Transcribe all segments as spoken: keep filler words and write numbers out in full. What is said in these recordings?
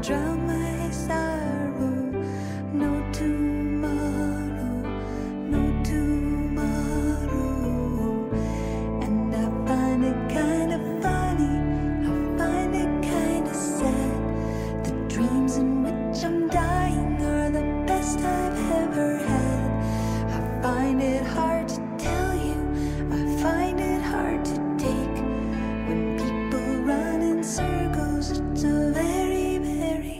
drown my sorrow. No tomorrow, no tomorrow. And I find it kind of funny, I find it kind of sad. The dreams in which I'm dying are the best I've ever had. I find it hard to tell you, I find it hard to take. When people run in circles, it's a very, very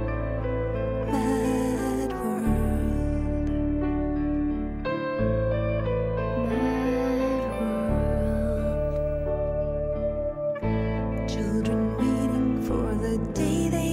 mad world. Mad world. Children waiting for the day they